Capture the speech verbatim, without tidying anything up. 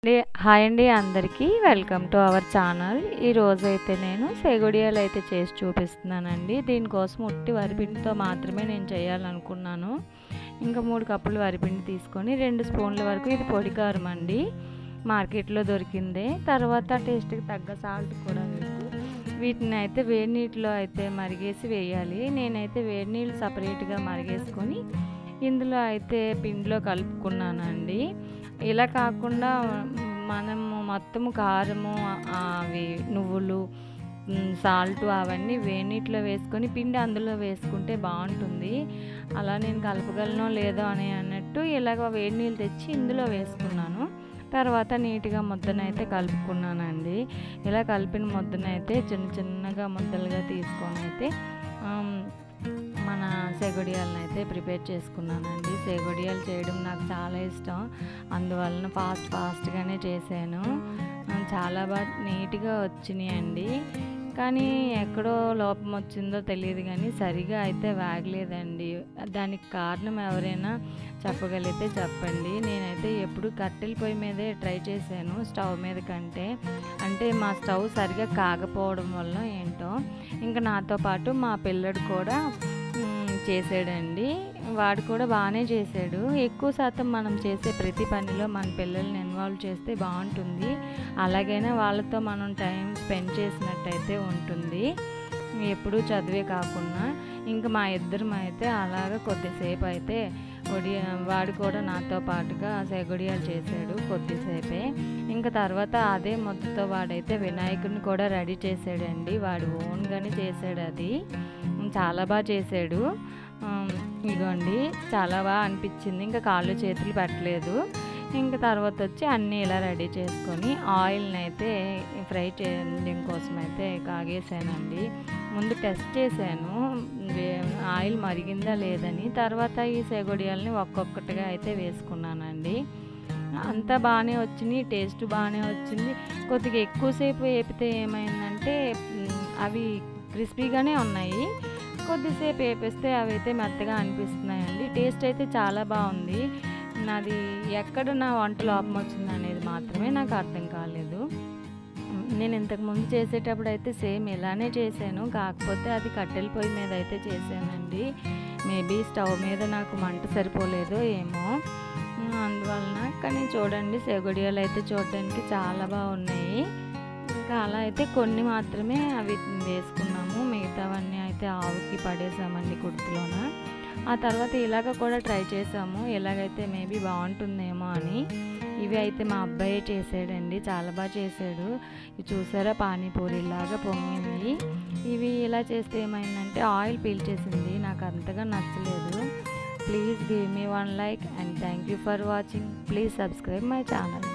Hi అండి అందరికీ welcome to our channel. ఈరోజు అయితే నేను సేగుడియాలు అయితే చేసి చూపిస్తున్నానండి. దీనికోసం ఉట్టి వరిపిండితో మాత్రమే నేను చేయాలనుకున్నాను. ఇంకా మూడు కప్పులు వరిపిండి తీసుకొని రెండు స్పూన్ల వరకు ఇది పొడి కారం అండి, మార్కెట్లో దొరికిందే. తర్వాత టేస్ట్కి తగ్గ సాల్ట్ కూడా వేసి వీటిని అయితే వేడి నీటిలో అయితే మరిగేసి వేయాలి. నేనైతే వేడి నీళ్ళు సపరేట్గా మరిగేసుకొని ఇందులో అయితే పిండిలో కలుపుకున్నానండి. ఇలా కాకుండా మనము మొత్తము కారము అవి నువ్వులు సాల్ట్ అవన్నీ వేడినీటిలో వేసుకొని పిండి అందులో వేసుకుంటే బాగుంటుంది. అలా నేను కలపగలనో లేదో అని అన్నట్టు ఇలాగ వేడి నీళ్ళు తెచ్చి ఇందులో వేసుకున్నాను. తర్వాత నీట్గా ముద్దనైతే కలుపుకున్నానండి. ఇలా కలిపిన ముద్దనైతే చిన్న చిన్నగా ముద్దలుగా తీసుకొని అయితే మన సేగుడియాలను అయితే ప్రిపేర్ చేసుకున్నానండి. సేగుడియాలు చేయడం నాకు చాలా ఇష్టం, అందువలన ఫాస్ట్ ఫాస్ట్గానే చేశాను. చాలా బాగా నీట్గా వచ్చినాయండి. కానీ ఎక్కడో లోపం వచ్చిందో తెలియదు కానీ సరిగా అయితే వేగలేదండి. దానికి కారణం ఎవరైనా చెప్పగలిగితే చెప్పండి. నేనైతే ఎప్పుడు కట్టెల పొయ్యి మీదే ట్రై చేశాను, స్టవ్ మీద కంటే. అంటే మా స్టవ్ సరిగా కాకపోవడం వల్ల ఏంటో ఇంకా నాతో పాటు మా పిల్లడు కూడా చేసాడండి. వాడు కూడా బాగానే చేశాడు. ఎక్కువ శాతం మనం చేసే ప్రతి పనిలో మన పిల్లల్ని ఇన్వాల్వ్ చేస్తే బాగుంటుంది. అలాగైనా వాళ్ళతో మనం టైం స్పెండ్ చేసినట్టయితే ఉంటుంది, ఎప్పుడూ చదివే కాకుండా. ఇంకా మా ఇద్దరం అయితే అలాగ కొద్దిసేపు అయితే ఒడి వాడు కూడా నాతో పాటుగా సేగుడియాలు చేశాడు కొద్దిసేపే. ఇంకా తర్వాత అదే ముద్దతో వాడైతే వినాయకుడిని కూడా రెడీ చేశాడండి. వాడు ఓన్గానే చేశాడు, అది చాలా బాగా చేశాడు. ఇదిగోండి చాలా బాగా అనిపించింది. ఇంకా కాళ్ళు చేతులు పెట్టలేదు. ఇంకా తర్వాత వచ్చి అన్నీ ఇలా రెడీ చేసుకొని ఆయిల్ని అయితే ఫ్రై చేయడం కోసం అయితే కాగేసానండి. ముందు టెస్ట్ చేశాను ఆయిల్ మరిగిందా లేదని. తర్వాత ఈ సేగుడియాలని ఒక్కొక్కటిగా అయితే వేసుకున్నానండి. అంతా బాగానే వచ్చింది, టేస్ట్ బాగానే వచ్చింది. కొద్దిగా ఎక్కువసేపు వేపితే ఏమైందంటే అవి క్రిస్పీగానే ఉన్నాయి, కొద్దిసేపు వేపిస్తే అవి అయితే మెత్తగా అనిపిస్తున్నాయండి. టేస్ట్ అయితే చాలా బాగుంది. నాది ఎక్కడ నా వంట లోపం వచ్చింది అనేది మాత్రమే నాకు అర్థం కాలేదు. నేను ఇంతకుముందు చేసేటప్పుడు అయితే సేమ్ ఇలానే చేశాను, కాకపోతే అది కట్టెల పొయ్యి మీద అయితే చేశానండి. మేబీ స్టవ్ మీద నాకు మంట సరిపోలేదో ఏమో అందువలన. కానీ చూడండి సేగుడియాలు అయితే చూడడానికి చాలా బాగున్నాయి. ఇంకా అలా అయితే కొన్ని మాత్రమే అవి వేసుకున్నాము, మిగతావన్నీ అయితే ఆవుకి పడేసామండి కుర్తిలోన. ఆ తర్వాత ఇలాగ కూడా ట్రై చేసాము, ఎలాగైతే మేబీ బాగుంటుందేమో అని. ఇవి అయితే మా అబ్బాయి చేసాడండి, చాలా బాగా చేశాడు. ఇవి చూసారా పానీపూరిలాగా పొంగింది. ఇవి ఇలా చేస్తే ఏమైందంటే ఆయిల్ పీల్చేసింది, నాకు అంతగా నచ్చలేదు. Please give me one like and thank you for watching. Please subscribe my channel.